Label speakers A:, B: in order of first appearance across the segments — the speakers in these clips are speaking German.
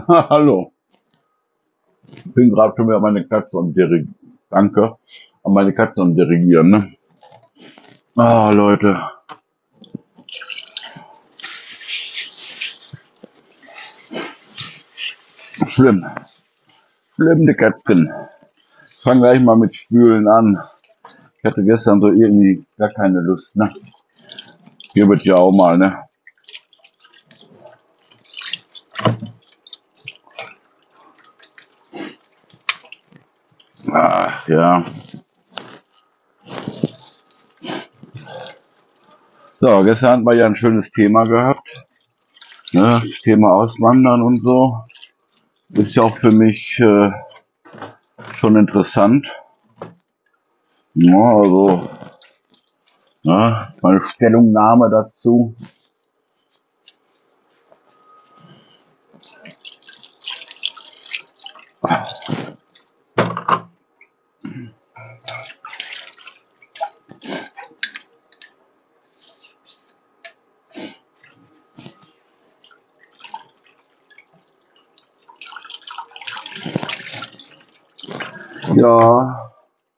A: Hallo. Ich bin gerade schon wieder meine Katze am Dirigieren. Danke. An meine Katze am Dirigieren, ne? Ah, Leute. Schlimm. Schlimm, die Kätzchen. Ich fange gleich mal mit Spülen an. Ich hatte gestern so irgendwie gar keine Lust, ne? Hier wird ja auch mal, ne? Ach, ja. So, gestern hatten wir ja ein schönes Thema gehabt. Ne? Thema Auswandern und so. Ist ja auch für mich schon interessant. Ja, also, ja, meine Stellungnahme dazu. Ja,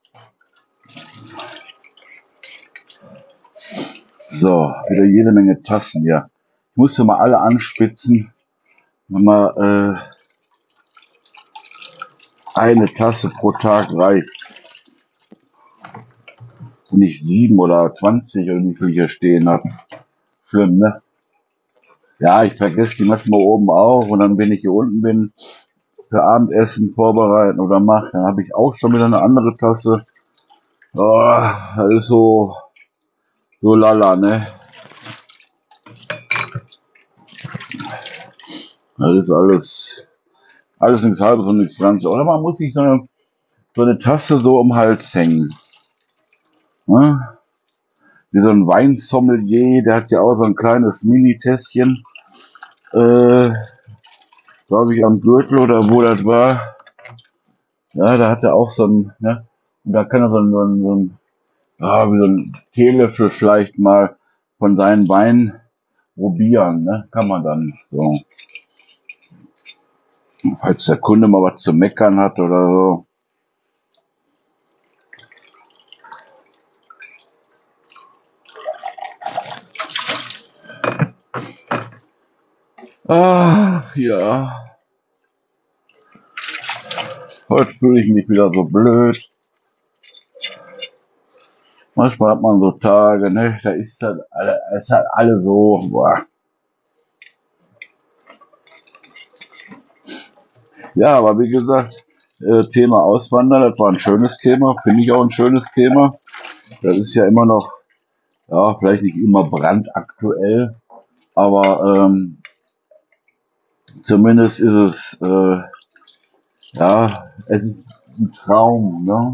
A: so, wieder jede Menge Tassen, ja. Ich musste mal alle anspitzen, wenn mal eine Tasse pro Tag reicht. Und nicht 7 oder 20 oder wie viel ich hier stehen habe. Schlimm, ne? Ja, ich vergesse die manchmal oben auch und dann, wenn ich hier unten bin, für Abendessen vorbereiten oder mache, dann habe ich auch schon wieder eine andere Tasse. Oh, das ist so lala, ne? Das ist alles nichts Halbes und nichts Ganzes. Oder man muss sich so eine Tasse so um den Hals hängen. Ne? Wie so ein Weinsommelier, der hat ja auch so ein kleines Mini-Tässchen, äh, glaube ich, am Gürtel oder wo das war. Ja, da hat er auch so ein, ne? Und da kann er wie so ein Teelöffel vielleicht mal von seinen Wein probieren, ne? Kann man dann so. Falls der Kunde mal was zu meckern hat oder so. Ach, ja. Heute fühle ich mich wieder so blöd. Manchmal hat man so Tage, ne? Da ist halt alle so, boah. Ja, aber wie gesagt, Thema Auswandern, das war ein schönes Thema, finde ich auch ein schönes Thema. Das ist ja immer noch, ja, vielleicht nicht immer brandaktuell, aber zumindest ist es, ja, es ist ein Traum, ne?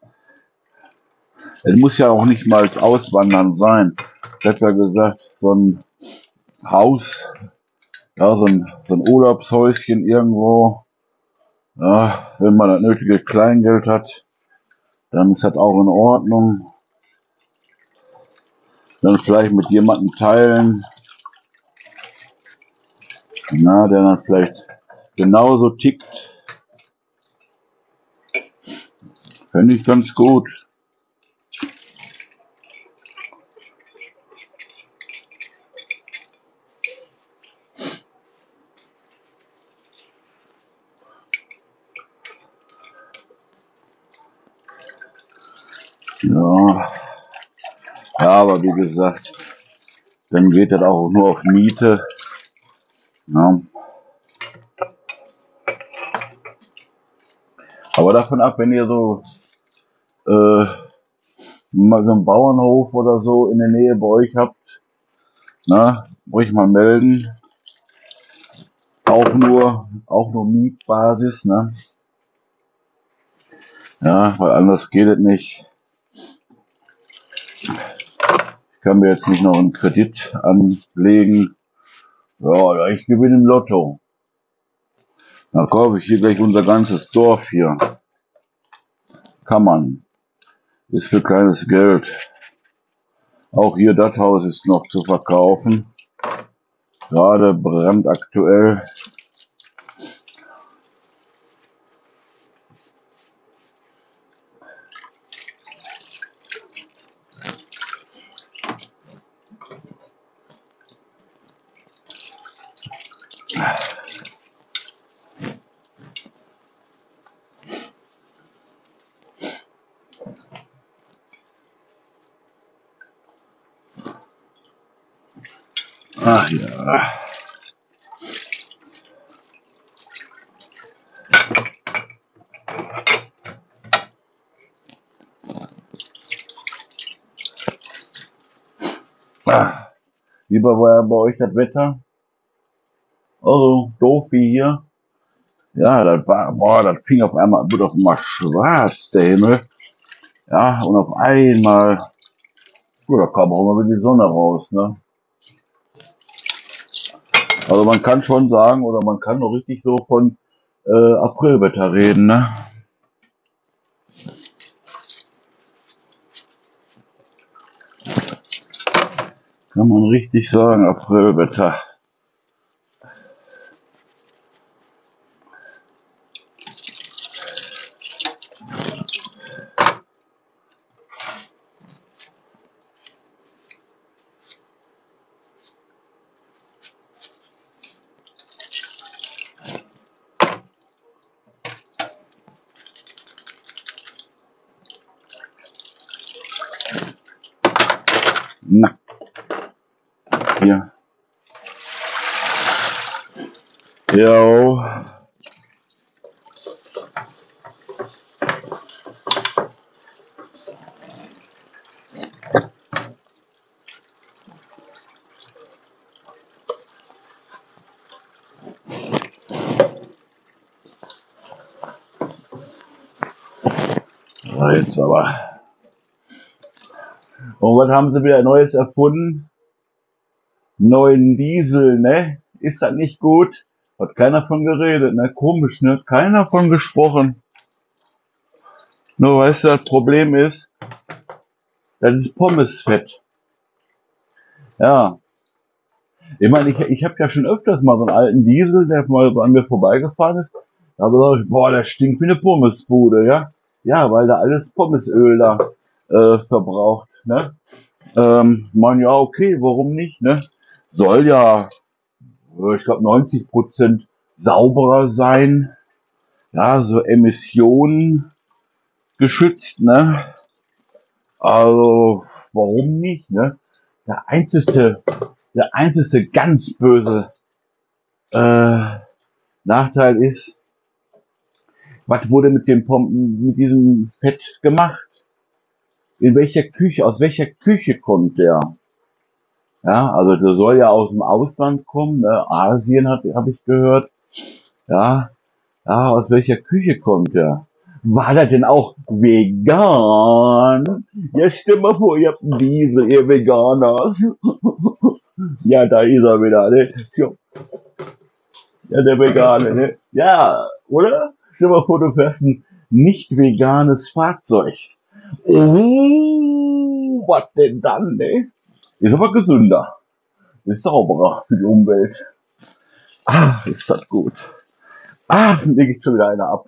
A: Es muss ja auch nicht mal Auswandern sein. Ich habe ja gesagt, so ein Haus, ja, so ein Urlaubshäuschen irgendwo, ja, wenn man das nötige Kleingeld hat, dann ist das auch in Ordnung. Dann vielleicht mit jemandem teilen, na, der dann vielleicht genauso tickt. Finde ich ganz gut. Ja, ja, aber wie gesagt, dann geht das auch nur auf Miete. Ja. Aber davon ab, wenn ihr so mal so einen Bauernhof oder so in der Nähe bei euch habt, na, ruhig mal melden. Auch nur Mietbasis, ne? Ja, weil anders geht es nicht. Ich kann mir jetzt nicht noch einen Kredit anlegen. Ja, ich gewinne im Lotto. Dann kaufe ich hier gleich unser ganzes Dorf hier. Kann man. Ist für kleines Geld. Auch hier das Haus ist noch zu verkaufen. Gerade brandaktuell. Ach ja. Wie war bei euch das Wetter? Also doof wie hier. Ja, das war, boah, das fing auf einmal, wird auf einmal schwarz, der Himmel. Ja, und auf einmal, da kam auch mal wieder die Sonne raus, ne? Also man kann schon sagen, oder man kann auch richtig so von Aprilwetter reden, ne? Kann man richtig sagen, Aprilwetter. Na, hier. Jo. So, jetzt aber. Und was haben sie wieder Neues erfunden? Neuen Diesel, ne? Ist das nicht gut? Hat keiner von geredet, ne? Komisch, ne? Hat keiner von gesprochen. Nur weißt du, das Problem ist, das ist Pommesfett. Ja. Ich meine, ich habe ja schon öfters mal so einen alten Diesel, der mal so an mir vorbeigefahren ist. Da habe ich gesagt, boah, der stinkt wie eine Pommesbude, ja? Ja, weil da alles Pommesöl da verbraucht, ne? Man, ja, okay, warum nicht, ne? Soll ja, ich glaube, 90% sauberer sein. Ja, so Emissionen geschützt, ne? Also, warum nicht, ne? Der einzigste, der einzigste ganz böse äh, Nachteil ist, was wurde mit dem mit diesem Fett gemacht? In welcher Küche, aus welcher Küche kommt der? Ja, also der soll ja aus dem Ausland kommen, ne? Asien habe ich gehört. Ja, ja, aus welcher Küche kommt der? War der denn auch vegan? Ja, stell mal vor, ihr habt einen Diesel, ihr Veganer. Ja, da ist er wieder, ne? Ja, der Vegane, ne? Ja, oder? Stell mal vor, du fährst ein nicht veganes Fahrzeug. Oh, was denn dann, ne? Ist aber gesünder. Ist sauberer für die Umwelt. Ach, ist das gut. Ach, mir geht schon wieder einer ab.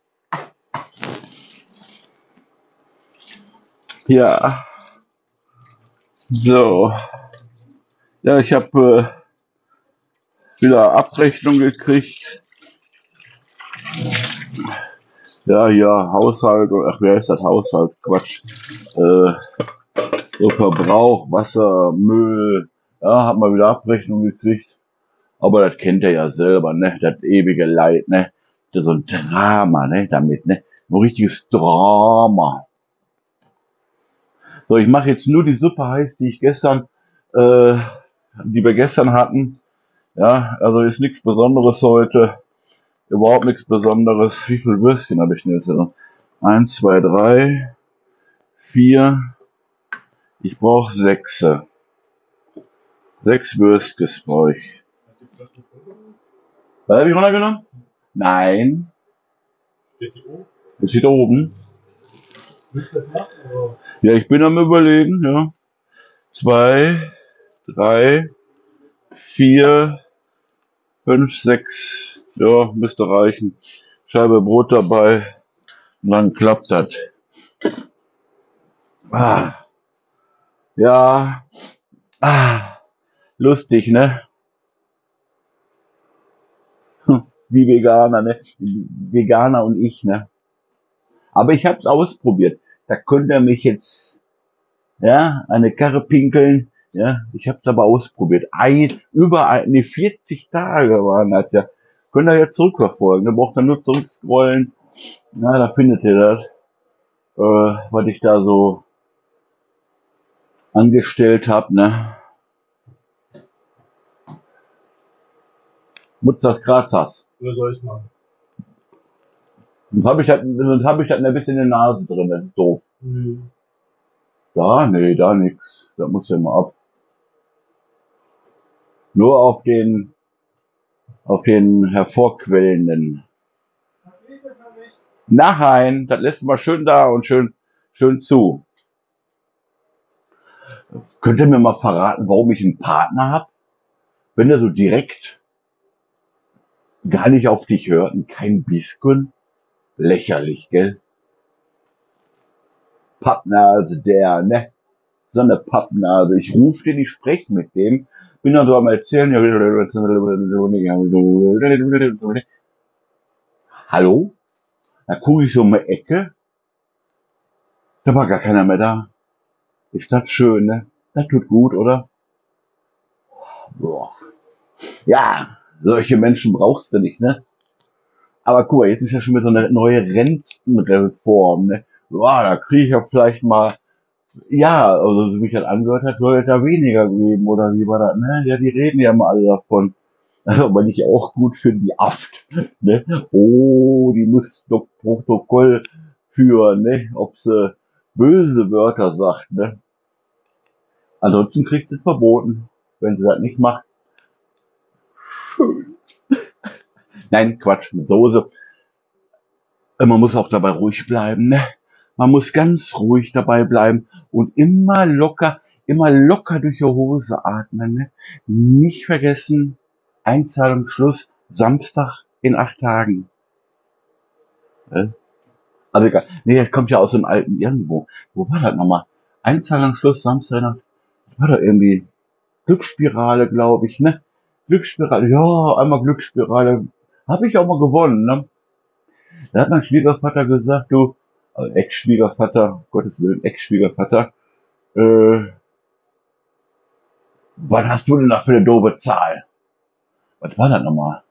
A: Ja, so. Ja, ich habe wieder Abrechnung gekriegt. Ja, ja, Haushalt, ach, wer ist das Haushalt? Quatsch. So Verbrauch, Wasser, Müll. Ja, hat mal wieder Abrechnung gekriegt. Aber das kennt ihr ja selber, ne? Das ewige Leid, ne? Das ist so ein Drama, ne? Damit, ne? Ein richtiges Drama. So, ich mache jetzt nur die Suppe heiß, die wir gestern hatten. Ja, also ist nichts Besonderes heute. Überhaupt nichts Besonderes. Wie viel Würstchen habe ich denn jetzt? 1, 2, 3, 4. Ich brauche 6. 6 Würstchen brauche ich. Was habe ich runtergenommen? Nein. Das steht oben. Ja, ich bin am Überlegen, ja. 2, 3, 4, 5, 6. Ja, müsste reichen. Scheibe Brot dabei. Und dann klappt das. Ah, ja. Ah, lustig, ne? Die Veganer, ne? Die Veganer und ich, ne? Aber ich hab's ausprobiert. Da könnt ihr mich jetzt, ja, eine Karre pinkeln, Ja, ich habe es aber ausprobiert. Nee, 40 Tage waren das ja. Könnt ihr jetzt zurückverfolgen. Da braucht ihr nur zurückscrollen. Na, da findet ihr das, was ich da so angestellt habe, ne? Mutters Grazas.
B: Oder soll ich machen?
A: Sonst hab ich das ein bisschen in der Nase drin. Das ist doof.
B: Mhm.
A: Da, nee, da nix. Da muss ja mal ab. Nur auf den hervorquellenden. Nein, das lässt mal schön da und schön zu. Könnt ihr mir mal verraten, warum ich einen Partner habe? Wenn er so direkt gar nicht auf dich hört und kein Biskun? Lächerlich, gell? Pappnase der, ne? So eine Pappnase. Ich rufe den, ich spreche mit dem, bin dann so am Erzählen. Hallo? Da gucke ich so um die Ecke, da war gar keiner mehr da. Ist das schön, ne? Das tut gut, oder? Boah. Ja, solche Menschen brauchst du nicht, ne? Aber guck mal, jetzt ist ja schon wieder so eine neue Rentenreform, ne? Boah, da kriege ich ja vielleicht mal, ja, also so wie ich das angehört hat, soll es da weniger geben, oder wie war das, ne? Ja, die reden ja mal alle davon. Aber ich auch gut finde, die Aft, ne? Oh, die muss doch Protokoll führen, ne? Ob sie böse Wörter sagt, ne? Ansonsten kriegt sie es verboten, wenn sie das nicht macht. Schön. Nein, Quatsch, mit Soße. Man muss auch dabei ruhig bleiben, ne? Man muss ganz ruhig dabei bleiben und immer locker durch die Hose atmen, ne? Nicht vergessen, Einzahlungsschluss Samstag in 8 Tagen. Ne? Also egal. Nee, das kommt ja aus dem alten irgendwo. Wo war das nochmal? Einzahlungsschluss Samstag in 8 Tagen. Das war doch irgendwie Glücksspirale, glaube ich, ne? Glücksspirale, ja, einmal Glücksspirale. Habe ich auch mal gewonnen, ne? Da hat mein Schwiegervater gesagt, du, also Ex-Schwiegervater, Gottes Willen, Ex-Schwiegervater, äh, was hast du denn da für eine doofe Zahl? Was war das nochmal?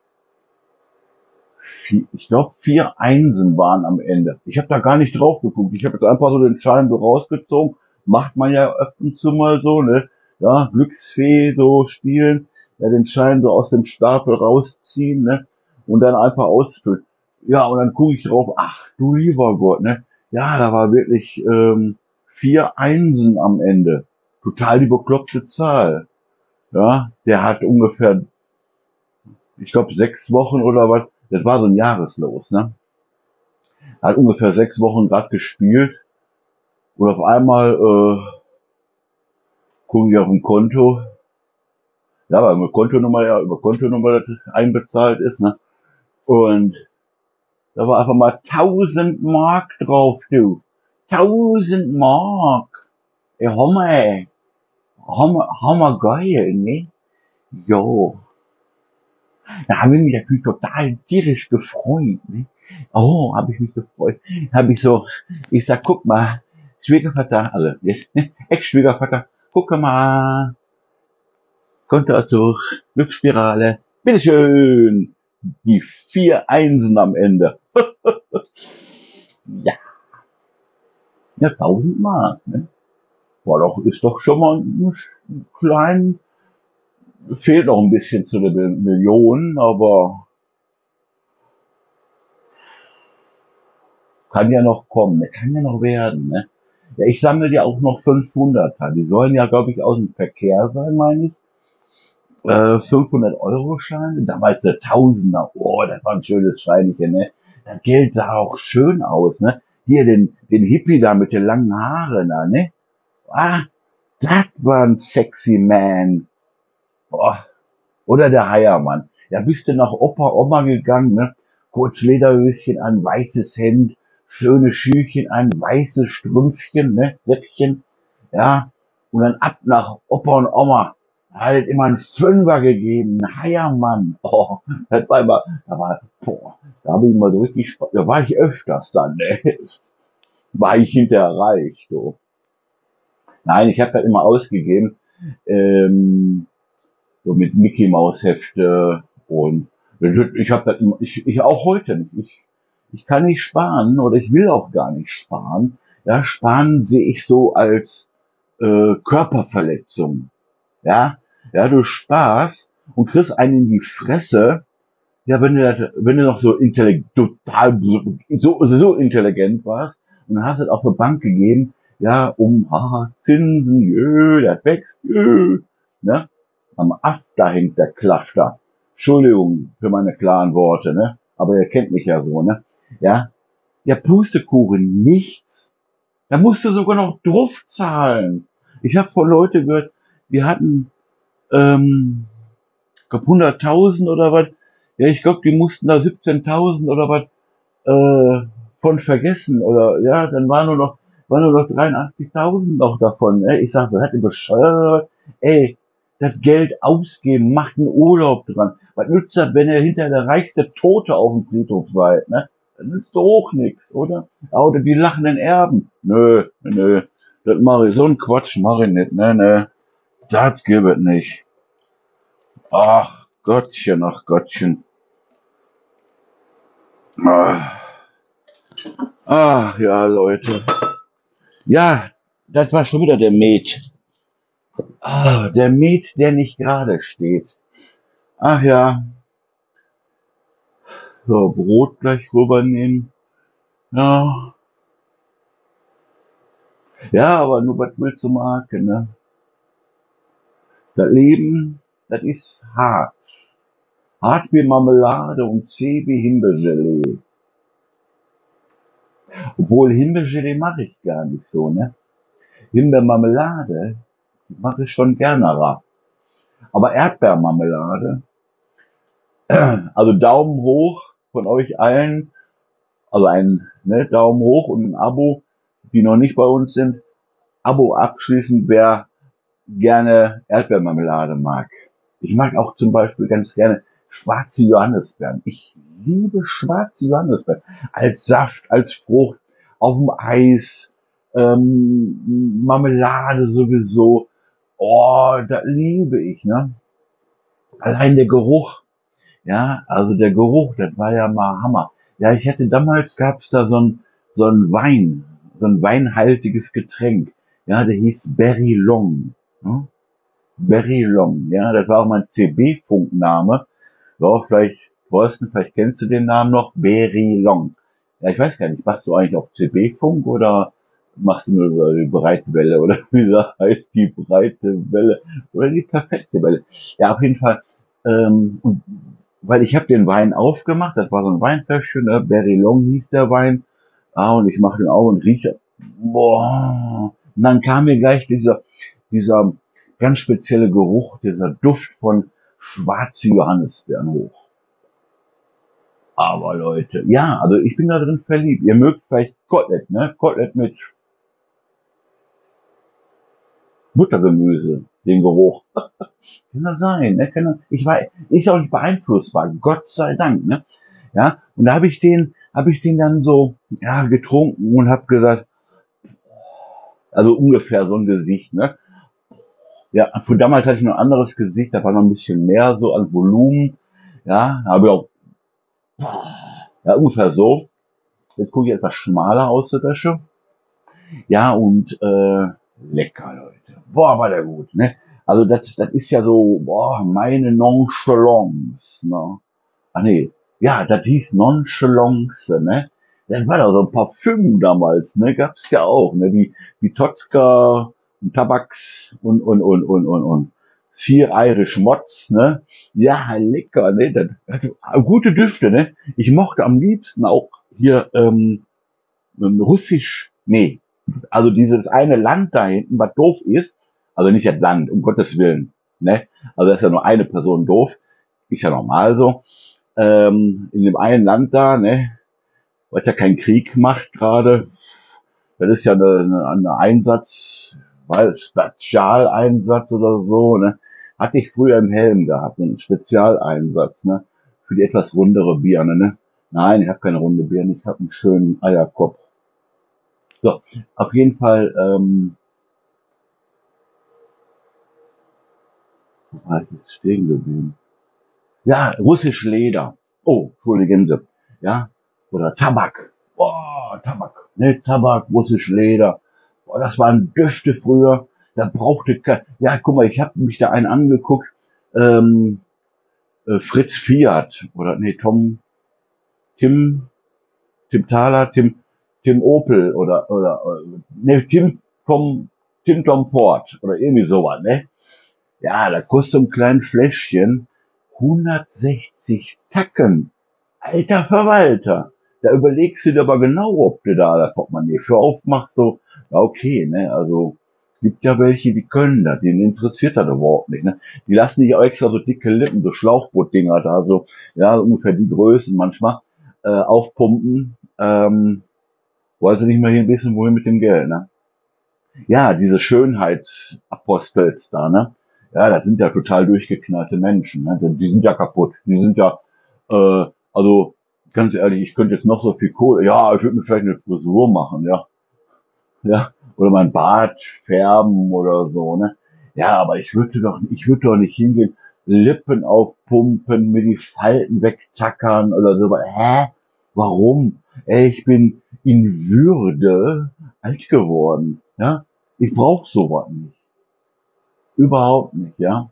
A: Ich glaube, 4 Einsen waren am Ende. Ich habe da gar nicht drauf geguckt. Ich habe jetzt einfach so den Schein so rausgezogen. Macht man ja öfters mal so, ne? Ja, Glücksfee so spielen. Ja, den Schein so aus dem Stapel rausziehen, ne? Und dann einfach ausfüllen. Ja, und dann gucke ich drauf. Ach, du lieber Gott, ne? Ja, da war wirklich 4 Einsen am Ende. Total die bekloppte Zahl. Ja, der hat ungefähr, ich glaube, 6 Wochen oder was. Das war so ein Jahreslos, ne? Hat ungefähr 6 Wochen grad gespielt und auf einmal gucke ich auf dem Konto, ja, weil meine Kontonummer ja über Kontonummer das einbezahlt ist, ne? Und da war einfach mal 1000 Mark drauf, du. 1000 Mark. Ey, Hammer geil, ne? Jo. Da habe ich mich natürlich total tierisch gefreut, ne? Oh, habe ich mich gefreut. Habe ich so, ich sag, guck mal, Schwiegervater, also jetzt, ne, Ex-Schwiegervater, guck mal, Kontoauszug, Glücksspirale, bitteschön, die 4 Einsen am Ende. Ja, ja, 1000 Mark, ne? War doch, ist doch schon mal ein klein, fehlt noch ein bisschen zu den Millionen, aber kann ja noch kommen, ne? Kann ja noch werden, ne? Ja, ich sammle ja auch noch 500er. Die sollen ja, glaube ich, aus dem Verkehr sein, meine ich. 500-Euro-Scheine, damals der Tausender. Oh, das war ein schönes Scheinchen, ne? Das Geld sah auch schön aus, ne? Hier den Hippie da mit den langen Haaren da, ne? Ah, das war ein sexy Man. Boah. Oder der Heiermann. Ja, bist du nach Opa, Oma gegangen, ne? Kurz Lederhöschen an, weißes Hemd, schöne Schüchen an, weiße Strümpfchen, ne? Säckchen. Ja. Und dann ab nach Opa und Oma. Halt immer einen Fünfer gegeben, ein Heiermann. Oh, das war immer, boah, da habe ich mal so richtig Spaß. Da war ich öfters dann, ne? War ich hinterher reich, du. Nein, ich habe das immer ausgegeben. Ähm, so mit Mickey Maus Hefte und ich habe das ich auch heute nicht. Ich kann nicht sparen oder ich will auch gar nicht sparen. Ja, sparen sehe ich so als Körperverletzung. Ja, ja, du sparst und kriegst einen in die Fresse. Ja, wenn du noch so total so intelligent warst und hast es auf eine Bank gegeben, ja, Zinsen, jö, der wächst, jö, ne? Am Ast, da hängt der Klafter. Entschuldigung für meine klaren Worte, ne? Aber ihr kennt mich ja so, ne? Ja, ja, Pustekuchen, nichts. Da musst du sogar noch drauf zahlen. Ich habe von Leute gehört, die hatten ich glaube 100.000 oder was. Ja, ich glaube, die mussten da 17.000 oder was von vergessen. Oder ja, dann waren nur noch 83.000 noch davon. Ey. Ich sag, das hat ihr bescheuert. Ey, das Geld ausgeben, macht einen Urlaub dran. Was nützt das, wenn ihr hinter der reichste Tote auf dem Friedhof seid, ne? Das nützt doch auch nichts, oder? Oder die lachenden Erben. Nö, nö, das mache ich, so ein Quatsch mache ich nicht, ne, ne. Das gibt es nicht. Ach Gottchen, ach Gottchen. Ah, ach ja, Leute. Ja, das war schon wieder der Met. Ah, der Met, der nicht gerade steht. Ach ja, so, Brot gleich rübernehmen. Ja, ja, aber nur was willst du machen, ne? Das Leben, das ist hart. Hart wie Marmelade und zäh wie Himbeergelee. Obwohl Himbeergelee mache ich gar nicht so, ne? Himbeermarmelade mache ich schon gerne. Aber Erdbeermarmelade, also Daumen hoch von euch allen, also ein Daumen hoch und ein Abo, die noch nicht bei uns sind. Abo abschließen, wer gerne Erdbeermarmelade mag. Ich mag auch zum Beispiel ganz gerne schwarze Johannisbeeren. Ich liebe schwarze Johannisbeeren. Als Saft, als Frucht, auf dem Eis, Marmelade sowieso. Oh, das liebe ich, ne? Allein der Geruch. Ja, also der Geruch, das war ja mal Hammer. Ja, ich hatte damals gab's da so ein Wein, so ein weinhaltiges Getränk. Ja, der hieß Berry Long. Ne? Berry Long, ja, das war auch mein CB-Funkname. Ja, vielleicht, Thorsten, vielleicht kennst du den Namen noch, Berry Long. Ja, ich weiß gar nicht, machst du eigentlich auf CB-Funk oder machst du nur über die Breitwelle oder wie das heißt, die breite Welle oder die perfekte Welle. Ja, auf jeden Fall, und weil ich habe den Wein aufgemacht, das war so ein Weinfläschchen, ne? Berry Long hieß der Wein. Ah, und ich mache den auf und rieche. Boah. Und dann kam mir gleich dieser ganz spezielle Geruch, dieser Duft von schwarze Johannisbeeren hoch. Aber Leute, ja, also ich bin da drin verliebt. Ihr mögt vielleicht Kotelett, ne? Kotelett mit Buttergemüse, den Geruch. Kann das sein, ne? Ich weiß, ist auch nicht beeinflussbar, Gott sei Dank, ne? Ja, und da habe ich den dann so, ja, getrunken und habe gesagt, also ungefähr so ein Gesicht, ne? Ja, für damals hatte ich noch ein anderes Gesicht, da war noch ein bisschen mehr so an Volumen, ja, habe ich auch, ja, ungefähr so. Jetzt gucke ich etwas schmaler aus der Wäsche. Ja, und lecker, Leute. Boah, war der gut, ne? Also das ist ja so, boah, meine Nonchalance, ne? Ah nee, ja, das hieß Nonchalance, ne? Das war doch so ein Parfüm damals, ne? Gab's ja auch, ne? Wie Totzka und Tabaks und Vier Irish Mods, ne? Ja, lecker, ne? Gute Düfte, ne? Ich mochte am liebsten auch hier Russisch, nee, also dieses eine Land da hinten, was doof ist, also nicht das Land, um Gottes Willen, ne? Also das ist ja nur eine Person doof, ist ja normal so. In dem einen Land da, ne, was ja keinen Krieg macht gerade, das ist ja eine Einsatz, weil Spezialeinsatz oder so, ne? Hatte ich früher im Helm gehabt, einen Spezialeinsatz, ne? Für die etwas rundere Birne, ne? Nein, ich habe keine runde Birne, ich habe einen schönen Eierkopf. So, auf jeden Fall, Ah, ich bin stehen geblieben. Ja, russisch Leder. Oh, entschuldigen Sie. Ja, oder Tabak. Boah, Tabak. Ne, Tabak, russisch Leder. Boah, das waren Düfte früher. Da brauchte kein, ja, guck mal, ich habe mich da einen angeguckt. Ähm, Fritz Fiat oder nee, Tim, Tim Thaler, Tim Opel oder nee, Tim Tom Ford oder irgendwie sowas, ne? Ja, da kostet so ein kleines Fläschchen 160 Tacken. Alter Verwalter. Da überlegst du dir aber genau, ob du da das Portemonnaie für aufmachst, so, ja, okay, ne, also, gibt ja welche, die können das, denen interessiert das überhaupt nicht, ne. Die lassen sich auch extra so dicke Lippen, so Schlauchbootdinger da, so, ja, ungefähr die Größen manchmal, aufpumpen, weil sie nicht mehr hier ein bisschen wohin mit dem Geld, ne. Ja, diese Schönheitsapostels da, ne? Ja, das sind ja total durchgeknallte Menschen, ne? Die sind ja kaputt. Die sind ja, also ganz ehrlich, ich könnte jetzt noch so viel Kohle, ja, ich würde mir vielleicht eine Frisur machen, ja, ja, oder mein Bart färben oder so, ne? Ja, aber ich würde doch nicht hingehen, Lippen aufpumpen, mir die Falten wegtackern oder so. Hä? Warum? Ey, ich bin in Würde alt geworden, ja? Ich brauche sowas nicht. Überhaupt nicht, ja?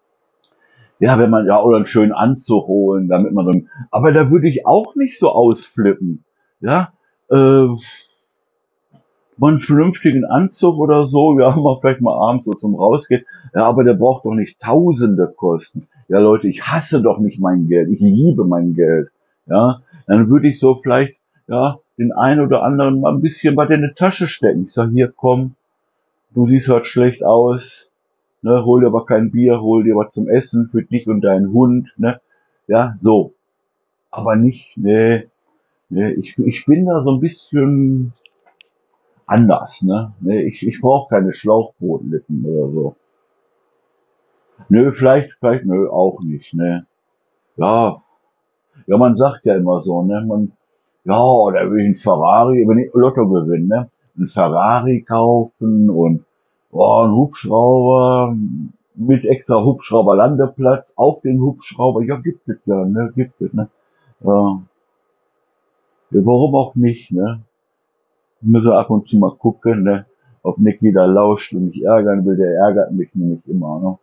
A: Ja, wenn man, ja, oder einen schönen Anzug holen, damit man so, aber da würde ich auch nicht so ausflippen, ja? Äh, mal einen vernünftigen Anzug oder so, ja, mal vielleicht mal abends so zum Rausgehen, ja, aber der braucht doch nicht Tausende kosten. Ja, Leute, ich hasse doch nicht mein Geld, ich liebe mein Geld, ja, dann würde ich so vielleicht, ja, den einen oder anderen mal ein bisschen bei dir in die Tasche stecken. Ich sag, hier, komm, du siehst heute schlecht aus, ne, hol dir aber kein Bier, hol dir was zum Essen für dich und deinen Hund, ne, ja, so. Aber nicht, nee, ich bin da so ein bisschen, anders, ne? Nee, ich brauche keine Schlauchbootlippen oder so. Nö, vielleicht, nö, auch nicht, ne? Ja, ja, man sagt ja immer so, ne? Ja, da will ich ein Ferrari, wenn ich Lotto gewinne, ne? Ein Ferrari kaufen und, oh, ein Hubschrauber mit extra Hubschrauberlandeplatz auf den Hubschrauber. Ja, gibt es ja, ne? Gibt es, ne? Ja, ja, warum auch nicht, ne? Müssen ab und zu mal gucken, ne? Ob Niki da lauscht und mich ärgern will, der ärgert mich nämlich immer, ne?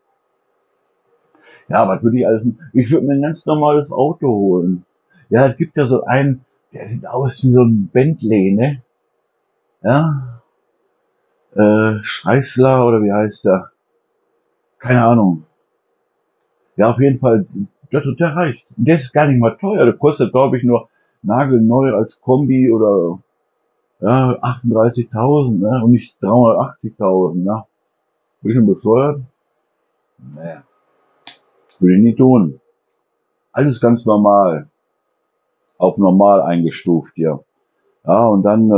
A: Ja, was würde ich alles? Ich würde mir ein ganz normales Auto holen. Ja, es gibt ja so einen, der sieht aus wie so ein Bentley, ne? Ja, Schreißler oder wie heißt der? Keine Ahnung. Ja, auf jeden Fall, der reicht. Der ist gar nicht mal teuer. Der kostet, glaube ich, nur nagelneu als Kombi oder ja, 38.000, ne? Und nicht 380.000, ne? Bin ich denn bescheuert? Nee, will ich nicht tun. Alles ganz normal, auf normal eingestuft hier. Ja, und dann,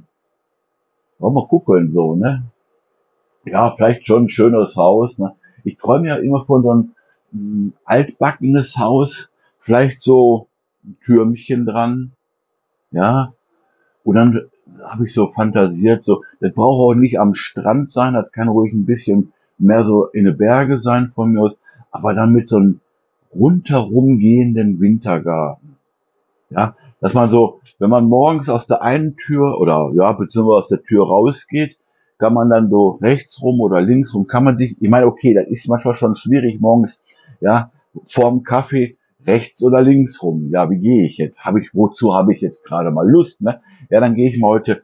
A: wollen wir gucken, so, ne? Ja, vielleicht schon ein schöneres Haus, ne? Ich träume ja immer von so einem altbackenes Haus, vielleicht so ein Türmchen dran, ja? Und dann habe ich so fantasiert, so, das braucht auch nicht am Strand sein, das kann ruhig ein bisschen mehr so in den Berge sein von mir aus, aber dann mit so einem rundherum gehenden Wintergarten. Ja, dass man so, wenn man morgens aus der einen Tür oder ja, beziehungsweise aus der Tür rausgeht, kann man dann so rechts rum oder links rum, kann man sich, ich meine, okay, das ist manchmal schon schwierig morgens, ja, vorm Kaffee rechts oder links rum. Ja, wie gehe ich jetzt? Wozu habe ich jetzt gerade mal Lust, ne? Ja, dann gehe ich mal heute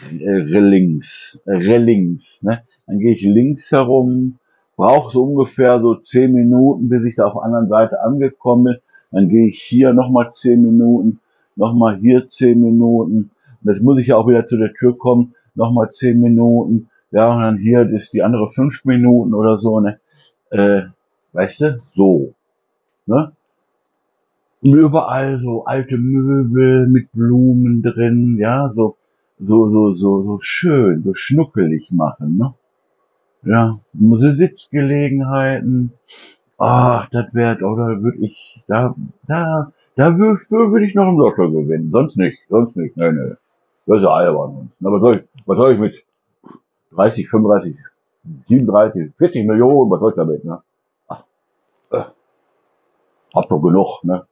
A: links, ne? Dann gehe ich links herum, brauche so ungefähr so 10 Minuten, bis ich da auf der anderen Seite angekommen bin. Dann gehe ich hier nochmal 10 Minuten, nochmal hier 10 Minuten. Und jetzt muss ich ja auch wieder zu der Tür kommen, nochmal 10 Minuten. Ja, und dann hier ist die andere 5 Minuten oder so, ne? Äh, weißt du? So, ne? Und überall so alte Möbel mit Blumen drin, ja, so schön, so schnuckelig machen, ne? Ja, so Sitzgelegenheiten. Ach, das wäre, oder würde ich, da würde ich noch ein Lotto gewinnen. Sonst nicht, nee. Das ist ja albern. Na, was soll ich mit 30, 35, 37, 40 Millionen, was soll ich damit, ne? Ach, Hab doch genug, ne?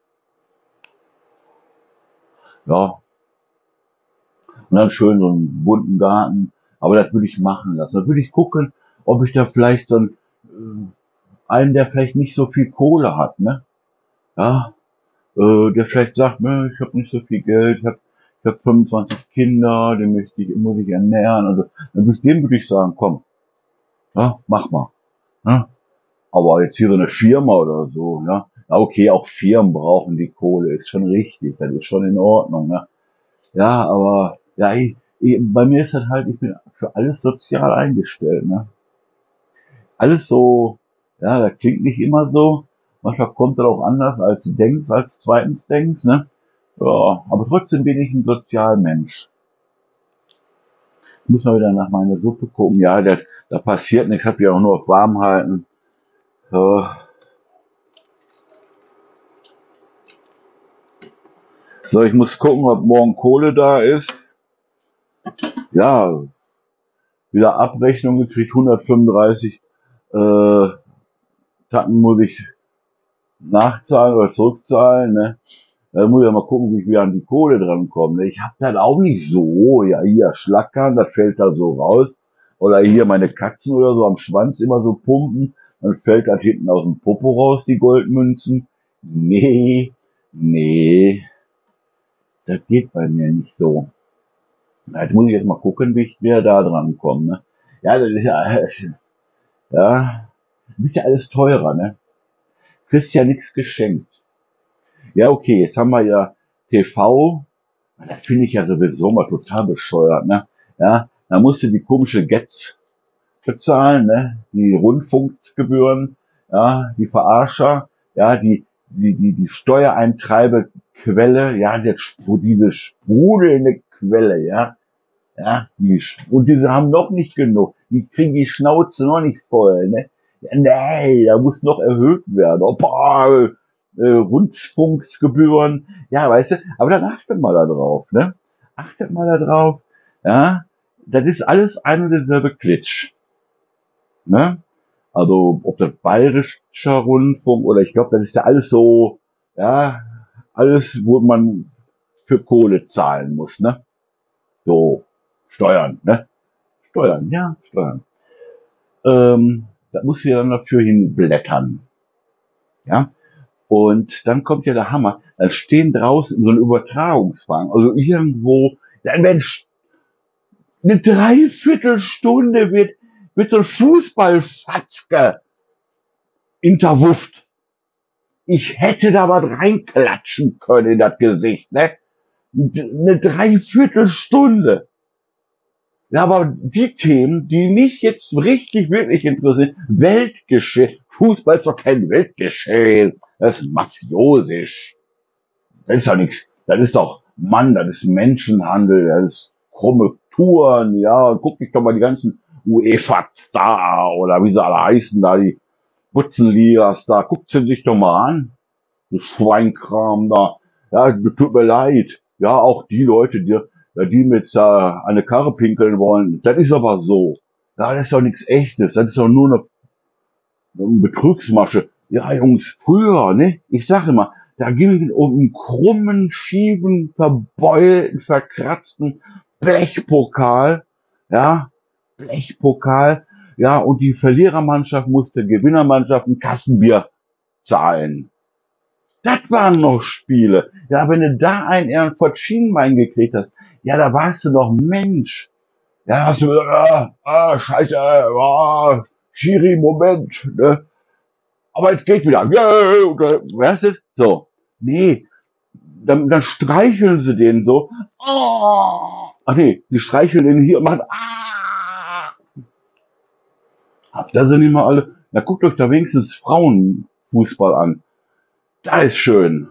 A: Ja. Und dann schön so einen bunten Garten. Aber das würde ich machen lassen. Da würde ich gucken, ob ich da vielleicht so einen, der vielleicht nicht so viel Kohle hat, ne? Ja, der vielleicht sagt, ne, ich habe nicht so viel Geld, ich hab 25 Kinder, muss ich ernähren. Also dem würde ich sagen, komm, ja, mach mal. Ne? Aber jetzt hier so eine Firma oder so, ja. Ja, okay, auch Firmen brauchen die Kohle, ist schon richtig, das ist schon in Ordnung, ne? Ja, aber ja, bei mir ist das halt, ich bin für alles sozial eingestellt, ne? Alles so, ja, das klingt nicht immer so. Manchmal kommt das auch anders, als du denkst, als du zweitens denkst, ne? Ja, aber trotzdem bin ich ein Sozialmensch. Ich muss mal wieder nach meiner Suppe gucken. Ja, da passiert nichts, hab ja auch nur auf warm halten. So, ich muss gucken, ob morgen Kohle da ist. Ja, wieder Abrechnung gekriegt, 135 äh, Tacken muss ich nachzahlen oder zurückzahlen, ne? Da muss ich ja mal gucken, wie ich wieder an die Kohle drankomme. Ne? Ich hab das auch nicht so, ja, hier Schlackern, das fällt da so raus. Oder hier meine Katzen oder so am Schwanz immer so pumpen, dann fällt das hinten aus dem Popo raus, die Goldmünzen. Nee, nee, das geht bei mir nicht so. Jetzt muss ich jetzt mal gucken, wie ich wieder da dran komme. Ne? Ja, das ist ja, wird ja alles teurer, ne? Kriegst ja nichts geschenkt. Ja, okay, jetzt haben wir ja TV. Das finde ich ja sowieso mal total bescheuert, ne? Ja, da musst du die komische Get bezahlen, ne? Die Rundfunksgebühren, ja, die Verarscher, ja, die Steuereintreibequelle, ja, diese sprudelnde Quelle, ja. Ja, und diese haben noch nicht genug. Die kriegen die Schnauze noch nicht voll, ne? Ja, nee, da muss noch erhöht werden. Opa, Rundfunksgebühren. Ja, weißt du, aber dann achtet mal da drauf, ne? Achtet mal da drauf, ja? Das ist alles ein und derselbe Klitsch, ne? Also, ob das bayerischer Rundfunk oder ich glaube, das ist ja alles so, ja, alles, wo man für Kohle zahlen muss, ne? So, Steuern, ne? Steuern, ja, Steuern. Da musst du ja dann dafür hinblättern. Ja? Und dann kommt ja der Hammer. Dann stehen draußen so ein Übertragungswagen, also irgendwo, dann Mensch, eine Dreiviertelstunde wird so ein Fußballfatzke interwufft. Ich hätte da was reinklatschen können in das Gesicht, ne? Eine Dreiviertelstunde. Ja, aber die Themen, die mich jetzt richtig, wirklich interessieren, Weltgeschehen. Fußball ist doch kein Weltgeschehen. Das ist mafiosisch. Das ist doch nichts. Das ist doch, Mann, das ist Menschenhandel, das ist krumme Touren, ja. Guck dich doch mal die ganzen UEFA da oder wie sie alle heißen, da die Butzenligas da. Guckt sie sich doch mal an. Das Schweinkram da. Ja, tut mir leid. Ja, auch die Leute, die mir jetzt da an eine Karre pinkeln wollen, das ist aber so. Ja, das ist doch nichts Echtes. Das ist doch nur eine Betrugsmasche. Ja, Jungs, früher, ne? Ich sage immer, da ging es um einen krummen, schiefen, verbeulten, verkratzten Blechpokal. Ja, Blechpokal. Ja, und die Verlierermannschaft musste Gewinnermannschaft ein Kassenbier zahlen. Das waren noch Spiele. Ja, wenn du da einen Ehrenfort Schienbein gekriegt hast, ja, da warst du doch Mensch. Ja, hast du gesagt, scheiße, Schiri, Moment, ne? Aber jetzt geht wieder. Weißt du? So. Nee, dann streicheln sie den so. Ach nee, die streicheln den hier und machen. Habt ihr sie nicht mal alle? Na, guckt euch da wenigstens Frauenfußball an. Da ist schön.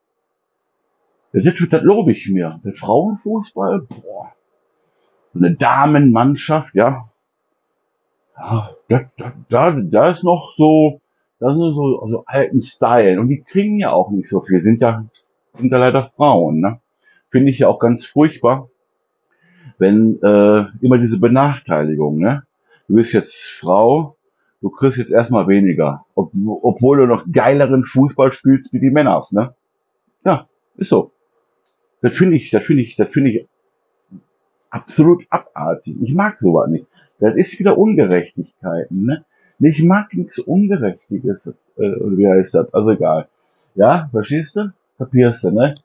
A: Das lobe ich mir. Der Frauenfußball, boah. So eine Damenmannschaft, ja. Ja, da ist noch so, das sind so alten Style. Und die kriegen ja auch nicht so viel. Sind ja leider Frauen, ne? Finde ich ja auch ganz furchtbar, wenn immer diese Benachteiligung, ne? Du bist jetzt Frau, du kriegst jetzt erstmal weniger. Obwohl du noch geileren Fußball spielst wie die Männers, ne? Ja, ist so. Das finde ich absolut abartig. Ich mag sowas nicht. Das ist wieder Ungerechtigkeiten, ne? Ich mag nichts Ungerechtiges, oder wie heißt das? Also egal. Ja, verstehst du? Kapierst du, ne?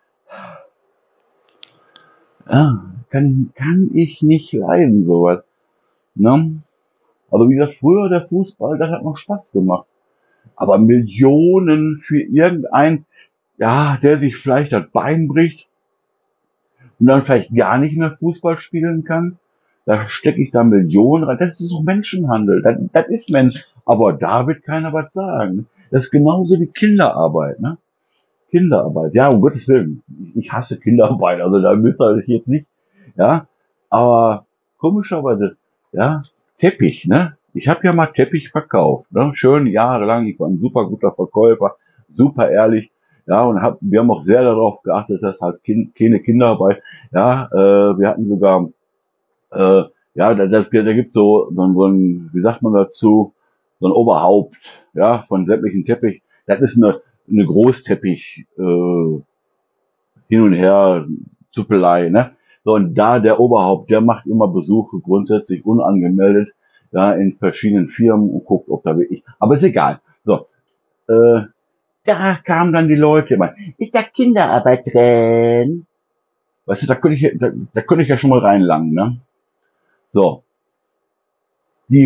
A: Ja, kann ich nicht leiden, sowas, ne? Also wie gesagt, früher der Fußball, das hat noch Spaß gemacht. Aber Millionen für irgendein, ja, der sich vielleicht das Bein bricht und dann vielleicht gar nicht mehr Fußball spielen kann, da stecke ich da Millionen rein. Das ist doch Menschenhandel. Das ist Mensch. Aber da wird keiner was sagen. Das ist genauso wie Kinderarbeit, ne? Kinderarbeit. Ja, um Gottes Willen. Ich hasse Kinderarbeit. Also da müsst ihr euch jetzt nicht, ja. Aber komischerweise, ja, Teppich, ne? Ich habe ja mal Teppich verkauft, ne? Schön jahrelang. Ich war ein super guter Verkäufer, super ehrlich. Ja, und wir haben auch sehr darauf geachtet, dass halt keine Kinderarbeit, ja, wir hatten sogar äh, ja, da gibt so ein, wie sagt man dazu, so ein Oberhaupt, ja, von sämtlichen Teppich. Das ist eine Großteppich, hin und her, Zuppelei, ne? So, und da der Oberhaupt, der macht immer Besuche, grundsätzlich unangemeldet, ja, in verschiedenen Firmen und guckt, ob da wirklich, aber ist egal. So, äh, da kamen dann die Leute immer, ist da Kinderarbeit drin? Weißt du, da könnte ich ja schon mal reinlangen, ne? So, die,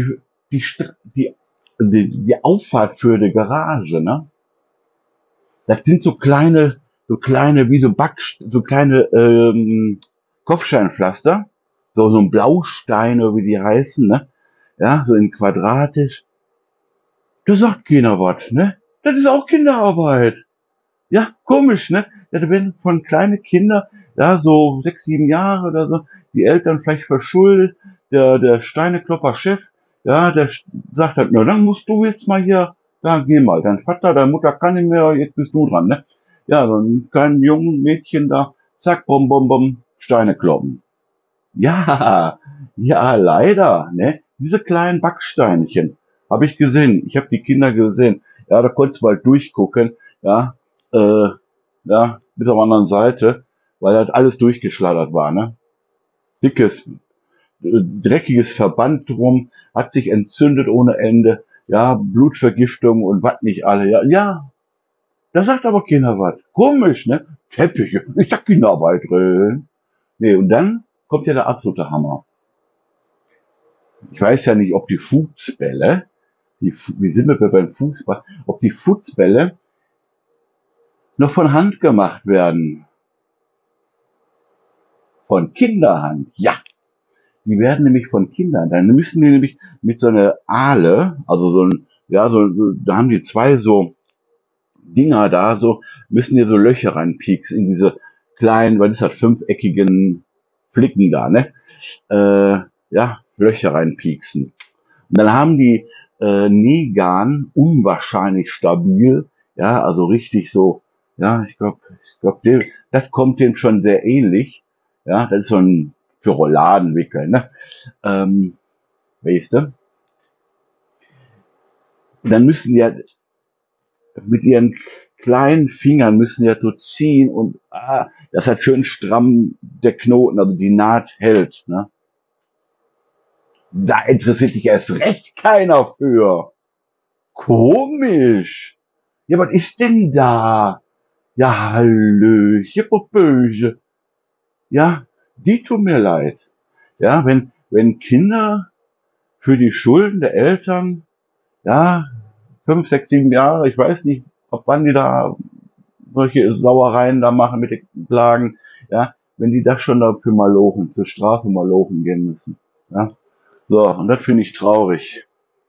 A: die Auffahrt für die Garage, ne? Das sind so kleine, wie so kleine, Kopfsteinpflaster. So ein Blaustein, oder wie die heißen, ne? Ja, so in quadratisch. Da sagt keiner was, ne? Das ist auch Kinderarbeit. Ja, komisch, ne? Ja, da werden von kleine Kinder, ja, so 6, 7 Jahre oder so, die Eltern vielleicht verschuldet, der Steineklopper-Chef, ja, sagt halt, na, dann musst du jetzt mal hier, da, geh mal, dein Vater, deine Mutter kann nicht mehr, jetzt bist du dran, ne? Ja, so ein kleines jungen Mädchen da, zack, bom, bom, bom, Steine kloppen. Ja, ja, leider, ne? Diese kleinen Backsteinchen habe ich gesehen. Ich habe die Kinder gesehen. Ja, da konntest du mal durchgucken. Ja, äh, ja, bis auf der anderen Seite, weil halt alles durchgeschladdert war, ne? Dickes, dreckiges Verband drum, hat sich entzündet ohne Ende. Ja, Blutvergiftung und was nicht alle. Ja, ja, da sagt aber keiner was. Komisch, ne? Teppiche, ist da Kinderarbeit drin? Nee, und dann kommt ja der absolute Hammer. Ich weiß ja nicht, ob die Fußbälle, wie sind wir beim Fußball, ob die Fußbälle noch von Hand gemacht werden. Von Kinderhand. Ja, die werden nämlich von Kindern. Dann müssen die nämlich mit so einer Ahle, also so ein, ja, da haben die zwei so Dinger da, so, müssen die so Löcher reinpieksen in diese kleinen, was ist das, fünfeckigen Flicken da, ne? Ja, Löcher reinpieksen. Und dann haben die Negan unwahrscheinlich stabil, ja, also richtig so, ja, ich glaube, das kommt dem schon sehr ähnlich, ja, das ist so ein für Rouladen wickeln, ne? Weißt du? Und dann müssen die ja mit ihren kleinen Fingern müssen ja so ziehen und das hat schön stramm der Knoten, also die Naht hält, ne? Da interessiert sich erst recht keiner für. Komisch. Ja, was ist denn da? Ja, Hallöchen, Popöche. Ja, die tun mir leid. Ja, wenn Kinder für die Schulden der Eltern, ja, 5, 6, 7 Jahre, ich weiß nicht, ab wann die da solche Sauereien da machen mit den Klagen, ja, wenn die das schon dafür malochen, zur Strafe malochen gehen müssen. Ja, so, und das finde ich traurig.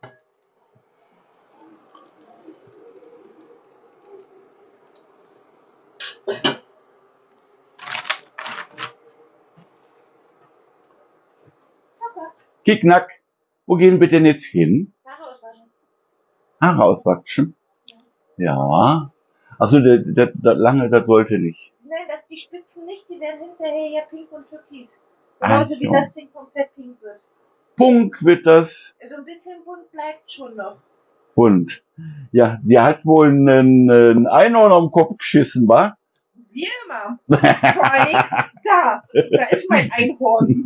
A: Knickknack, wo gehen wir denn jetzt hin? Haare auswachsen? Ja. Also der lange, das sollte nicht.
B: Nein, die Spitzen nicht, die werden hinterher ja pink und türkis.
A: Ach
B: Genauso wie
A: so.
B: das Ding komplett pink wird.
A: Punk wird das.
B: So ein bisschen bunt bleibt schon noch.
A: Bunt. Ja, die hat wohl einen Einhorn am Kopf geschissen, wa?
B: Wie immer. Vor allem, da ist mein Einhorn.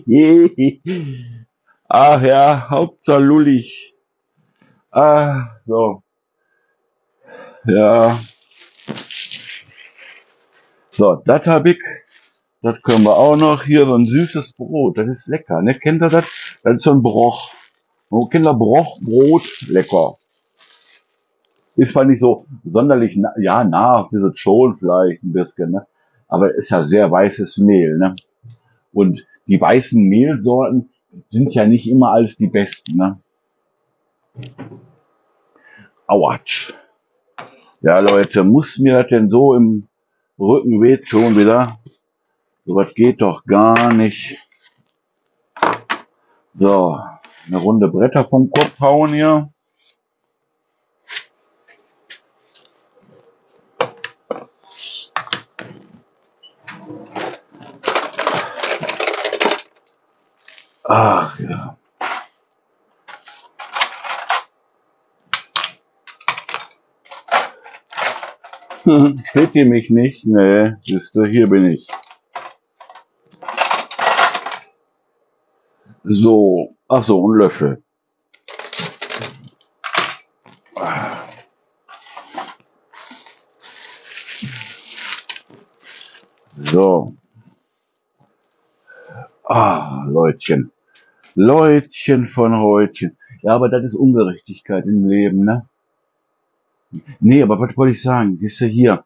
A: Ach ja, Hauptsache lullig. Ah, so. Ja. So, das hab ich. Das können wir auch noch. Hier so ein süßes Brot. Das ist lecker, ne? Kennt ihr das? Das ist so ein Broch. Oh, Kinder, Brochbrot. Lecker. Ist zwar nicht so sonderlich, ja, nah, ist es schon vielleicht ein bisschen, ne? Aber ist ja sehr weißes Mehl, ne? Und die weißen Mehlsorten sind ja nicht immer alles die besten, ne? Autsch. Ja, Leute, muss mir das denn so im Rücken wehtun wieder? So was geht doch gar nicht. So, eine Runde Bretter vom Kopf hauen hier. Ach ja. Seht ihr mich nicht? Nee, wisst ihr, hier bin ich. So, ach so, ein Löffel. So. Ah, Leutchen. Leutchen von Häutchen. Ja, aber das ist Ungerechtigkeit im Leben, ne? Nee, aber was wollte ich sagen? Siehst du hier,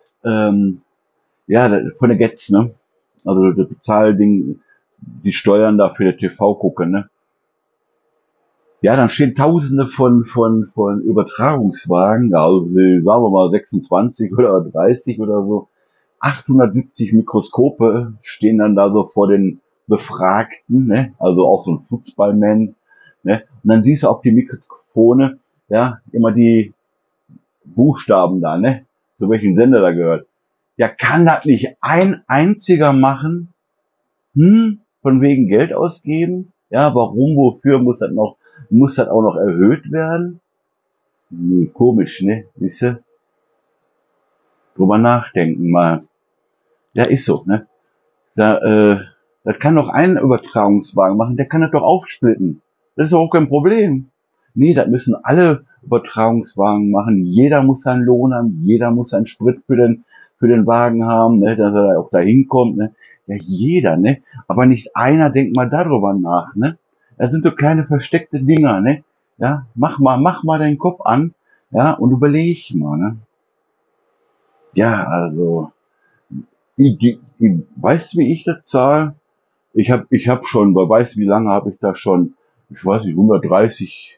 A: ja, von der Getz, ne? Also das Bezahlding, die Steuern da für den TV gucken, ne? Ja, dann stehen Tausende von Übertragungswagen, also sagen wir mal 26 oder 30 oder so. 870 Mikroskope stehen dann da so vor den Befragten, ne? Also auch so ein Fußballman, ne? Und dann siehst du auf die Mikrofone, ja, immer die Buchstaben da, ne? Zu welchen Sender da gehört. Ja, kann das nicht ein einziger machen? Von wegen Geld ausgeben? Ja, warum, wofür muss das auch noch erhöht werden? Nee, komisch, ne? Siehste? Drüber nachdenken mal. Ja, ist so, ne? Da, das kann doch ein Übertragungswagen machen, der kann das doch aufsplitten. Das ist doch auch kein Problem. Nee, das müssen alle Übertragungswagen machen. Jeder muss seinen Lohn haben, jeder muss seinen Sprit für den Wagen haben, ne, dass er auch da hinkommt, ne. Ja, jeder, ne. Aber nicht einer denkt mal darüber nach, ne. Das sind so kleine versteckte Dinger, ne. Ja, mach mal deinen Kopf an, ja, und überleg mal, ne. Ja, also, weißt du, wie ich das zahle? Ich hab schon, wer weiß, wie lange habe ich da schon, ich weiß nicht, 130,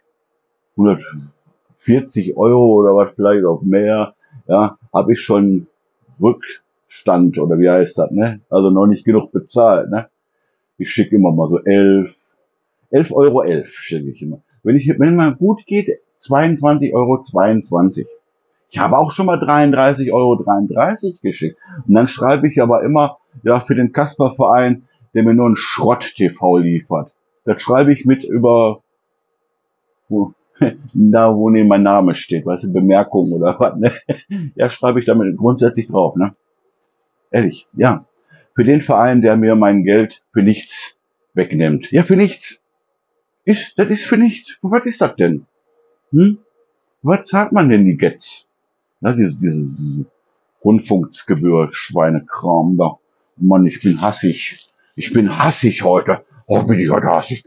A: 140 Euro oder was, vielleicht auch mehr, ja, habe ich schon Rückstand oder wie heißt das, ne? Also noch nicht genug bezahlt, ne? Ich schicke immer mal so 11,11 € schicke ich immer. Wenn mal gut geht, 22,22 €. Ich habe auch schon mal 33,33 € geschickt. Und dann schreibe ich aber immer, ja, für den Kasperverein, der mir nur einen Schrott-TV liefert. Das schreibe ich mit über, wo, da wo neben mein Name steht, weißt du, Bemerkungen oder was, ne? Ja, schreibe ich damit grundsätzlich drauf, ne? Ehrlich, ja. Für den Verein, der mir mein Geld für nichts wegnimmt. Ja, für nichts. Das ist für nichts. Was ist das denn? Was zahlt man denn die Getz? Ja, diese Rundfunksgebühr, Schweinekram da. Mann, ich bin hassig. Ich bin hassig heute. Oh, bin ich heute hassig.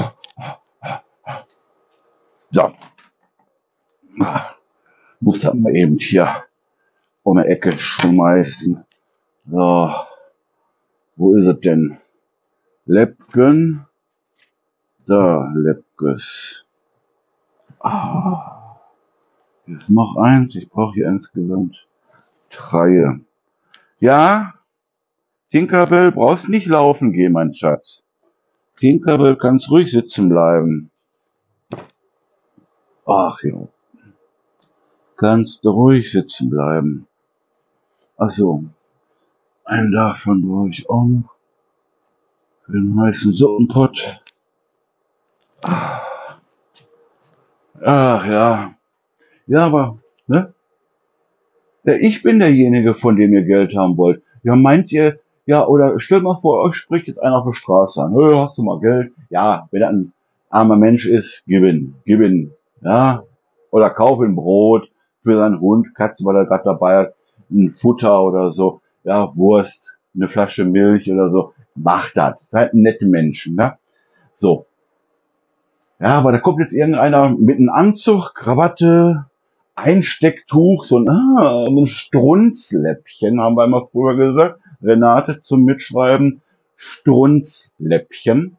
A: So. Muss das mal eben hier um die Ecke schmeißen. So. Wo ist es denn? Lepken. Da, Lepkes. Hier ist noch eins. Ich brauche hier insgesamt 3. Ja, Tinkerbell, brauchst nicht laufen gehen, mein Schatz. Tinkerbell, kannst ruhig sitzen bleiben. Ach ja. Kannst du ruhig sitzen bleiben. Ach so. Einen davon brauche ich auch noch. Für den heißen Suppenpott. Ach ja. Ja, aber, ne? Ja, ich bin derjenige, von dem ihr Geld haben wollt. Ja, meint ihr, ja, oder stellt mal vor, euch spricht jetzt einer auf der Straße an. Hey, hast du mal Geld? Ja, wenn er ein armer Mensch ist, gib ihn, ja. Oder kauf ihm Brot für seinen Hund, Katze, weil er gerade dabei hat, ein Futter oder so, ja, Wurst, eine Flasche Milch oder so. Macht das. Seid nette Menschen, ne? So. Ja, aber da kommt jetzt irgendeiner mit einem Anzug, Krawatte, Einstecktuch, ein Strunzläppchen, haben wir immer früher gesagt. Renate zum Mitschreiben, Strunzläppchen.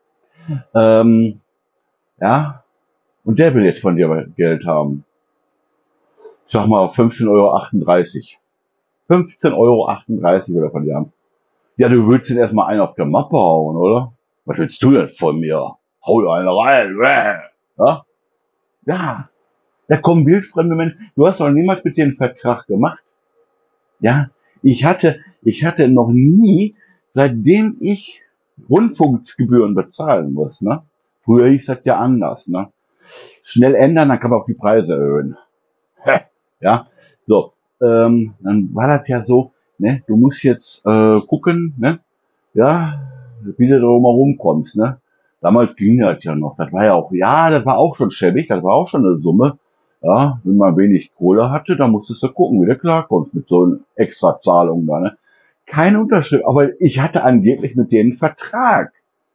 A: Ähm, ja, und der will jetzt von dir Geld haben. Ich sag mal 15,38 Euro. 15,38 Euro will er von dir haben. Ja, du willst ihn erstmal einen auf der Mappe hauen, oder? Was willst du denn von mir? Hau dir einen rein. Ja? Ja, da kommen wildfremde Menschen. Du hast doch niemals mit denen einen Vertrag gemacht. Ja, ich hatte noch nie, seitdem ich Rundfunkgebühren bezahlen muss, ne? Früher hieß das ja anders, ne? Schnell ändern, dann kann man auch die Preise erhöhen. Ja, so, dann war das ja so, ne? Du musst jetzt gucken, ne? Ja, wie du drumherum kommst, ne? Damals ging das ja noch. Das war ja auch, ja, das war auch schon schäbig, das war auch schon eine Summe. Ja, wenn man wenig Kohle hatte, dann musstest du gucken, wie du klarkommst mit so einer Extrazahlung da, ne? Kein Unterschied, aber ich hatte angeblich mit denen einen Vertrag.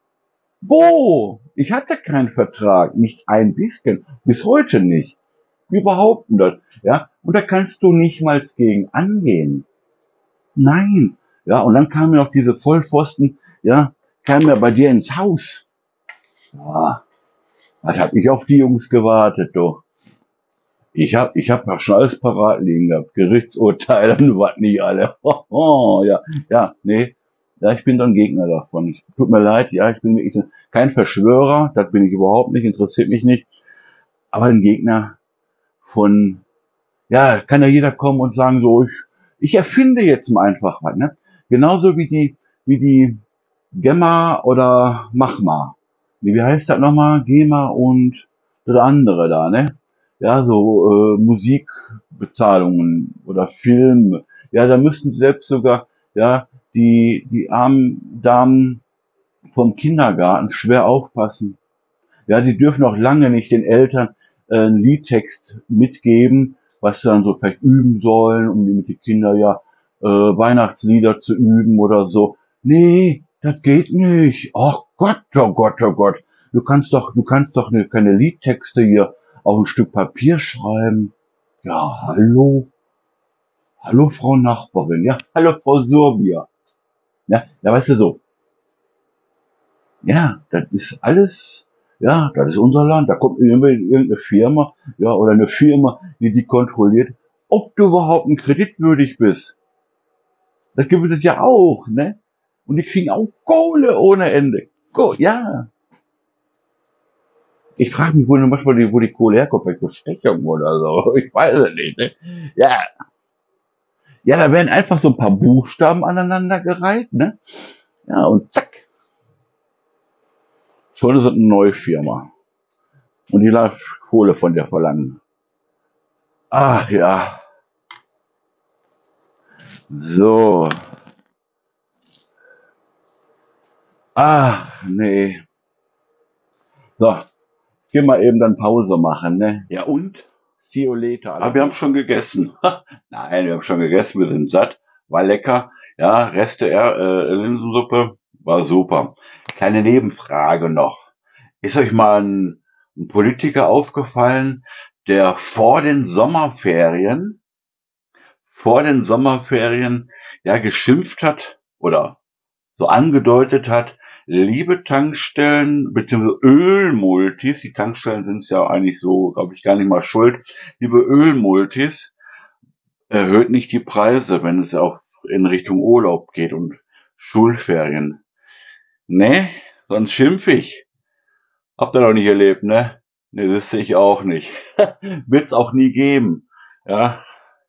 A: Wo? Ich hatte keinen Vertrag, nicht ein bisschen, bis heute nicht. Wir behaupten das, ja? Und da kannst du nicht mal gegen angehen. Nein. Ja, und dann kamen noch diese Vollpfosten, ja, kamen ja bei dir ins Haus. Ja, was hab ich auf die Jungs gewartet, du? Ich hab noch schon alles parat liegen gehabt. Gerichtsurteile und was nicht alle. Ja, ja, nee. Ja, ich bin so ein Gegner davon. Tut mir leid, ja, ich bin wirklich kein Verschwörer, das bin ich überhaupt nicht, interessiert mich nicht. Aber ein Gegner von, ja, kann ja jeder kommen und sagen, so, ich erfinde jetzt mal einfach was, ne? Genauso wie die Gemma oder Machma. Wie heißt das nochmal? Gema und das andere da, ne? Ja, so Musikbezahlungen oder Film. Ja, da müssten selbst sogar, ja, die armen Damen vom Kindergarten schwer aufpassen. Ja, die dürfen auch lange nicht den Eltern einen Liedtext mitgeben, was sie dann so vielleicht üben sollen, um mit die Kinder ja Weihnachtslieder zu üben oder so. Nee, das geht nicht. Ach Gott, oh Gott, oh Gott. Du kannst doch keine Liedtexte hier auf ein Stück Papier schreiben. Ja, hallo. Hallo, Frau Nachbarin. Ja, hallo, Frau Surbier. Ja, ja, weißt du so. Ja, das ist alles, ja, das ist unser Land. Da kommt irgendeine Firma, ja, oder eine Firma, die kontrolliert, ob du überhaupt ein kreditwürdig bist. Das gibt es ja auch, ne? Und die kriegen auch Kohle ohne Ende. Ja. Ich frage mich, wo die Kohle herkommt, bei Bestechung oder so. Ich weiß es nicht, ne? Ja. Ja, da werden einfach so ein paar Buchstaben aneinandergereiht, ne? Ja, und zack. Schon ist es eine neue Firma. Und die darf Kohle von der verlangen. Ach ja. So. Ach, nee. So, ich geh mal eben dann Pause machen, ne? Ja und? See you later. Aber wir haben schon gegessen. Nein, wir haben schon gegessen, wir sind satt. War lecker. Ja, Reste Linsensuppe war super. Kleine Nebenfrage noch. Ist euch mal ein Politiker aufgefallen, der vor den Sommerferien ja geschimpft hat oder so angedeutet hat, liebe Tankstellen bzw. Ölmultis, die Tankstellen sind ja eigentlich so, glaube ich, gar nicht mal schuld, liebe Ölmultis, erhöht nicht die Preise, wenn es auch in Richtung Urlaub geht und Schulferien. Ne, sonst schimpf ich. Habt ihr noch nicht erlebt, ne? Ne, das sehe ich auch nicht. Wird's auch nie geben. Ja,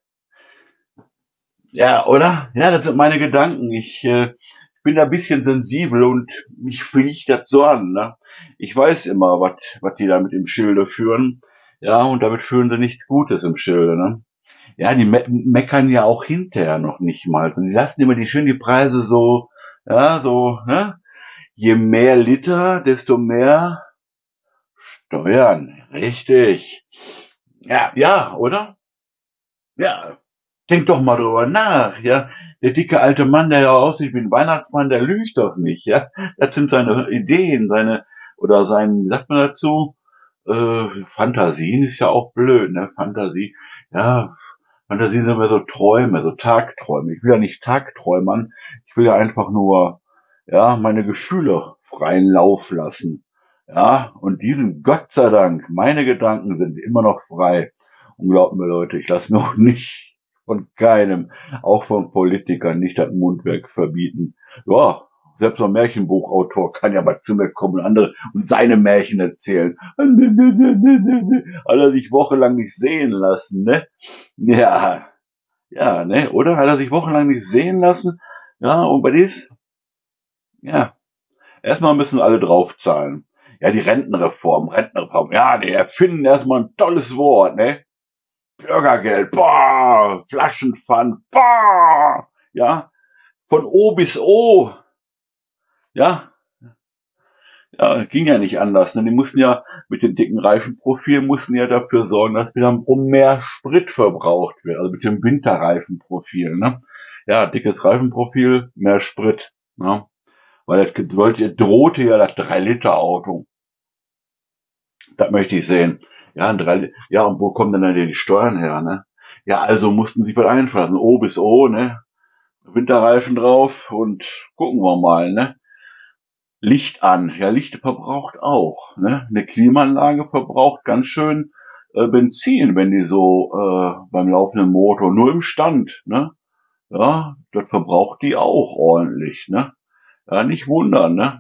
A: ja, oder? Ja, das sind meine Gedanken. Ich bin da ein bisschen sensibel und mich fliegt das so an. Ne? Ich weiß immer, was die da mit im Schilde führen. Ja, und damit fühlen sie nichts Gutes im Schilde, ne? Ja, die meckern ja auch hinterher noch nicht mal. Und die lassen immer die Preise so, ja, so, ne? Je mehr Liter, desto mehr Steuern. Richtig. Ja, ja, oder? Ja. Denk doch mal drüber nach, ja. Der dicke alte Mann, der ja aussieht wie ein Weihnachtsmann, der lügt doch nicht, ja. Das sind seine Ideen, oder sein, wie sagt man dazu? Fantasien ist ja auch blöd, ne? Ja, Fantasien sind immer so Träume, so Tagträume. Ich will ja nicht Tagträumern, ich will ja einfach nur, ja, meine Gefühle freien Lauf lassen. Ja, und diesen, Gott sei Dank, meine Gedanken sind immer noch frei. Und glaubt mir Leute, ich lasse mir auch nicht von keinem, auch von Politikern, nicht das Mundwerk verbieten. Ja, selbst ein Märchenbuchautor kann ja mal zu mir kommen und andere und seine Märchen erzählen. Hat er sich wochenlang nicht sehen lassen, ne? Ja, ja, ne, oder? Hat er sich wochenlang nicht sehen lassen? Ja, und bei dies, ja, erstmal müssen alle draufzahlen. Ja, die Rentenreform. Ja, die erfinden erstmal ein tolles Wort, ne? Bürgergeld, boah, Flaschenpfand, boah, ja, von O bis O, ja, ja, ging ja nicht anders, ne? Die mussten ja mit den dicken Reifenprofilen mussten ja dafür sorgen, dass wieder mehr Sprit verbraucht wird, also mit dem Winterreifenprofil, ne? Ja, dickes Reifenprofil, mehr Sprit, ne? Weil drohte ja das 3-Liter-Auto. Das möchte ich sehen. Ja, ja, und wo kommen denn dann die Steuern her, ne? Ja, also mussten sie was einfallen. O bis O, ne? Winterreifen drauf und gucken wir mal, ne? Licht an. Ja, Licht verbraucht auch, ne? Eine Klimaanlage verbraucht ganz schön Benzin, wenn die so beim laufenden Motor, nur im Stand, ne? Ja, das verbraucht die auch ordentlich, ne? Ja, nicht wundern, ne?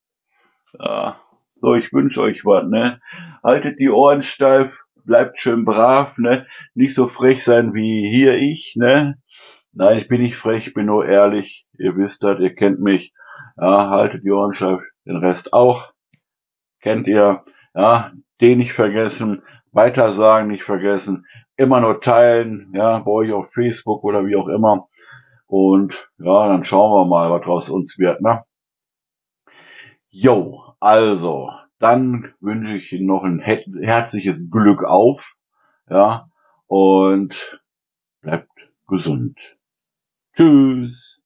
A: Ja. So, ich wünsche euch was, ne? Haltet die Ohren steif, bleibt schön brav, ne? Nicht so frech sein wie hier ich, ne? Nein, ich bin nicht frech, ich bin nur ehrlich. Ihr wisst das, ihr kennt mich. Ja, haltet die Ohren steif, den Rest auch. Kennt ihr. Ja, den nicht vergessen. Weitersagen nicht vergessen. Immer nur teilen, ja, bei euch auf Facebook oder wie auch immer. Und ja, dann schauen wir mal, was draus uns wird, ne? Jo, also, dann wünsche ich Ihnen noch ein herzliches Glück auf, ja, und bleibt gesund. Tschüss.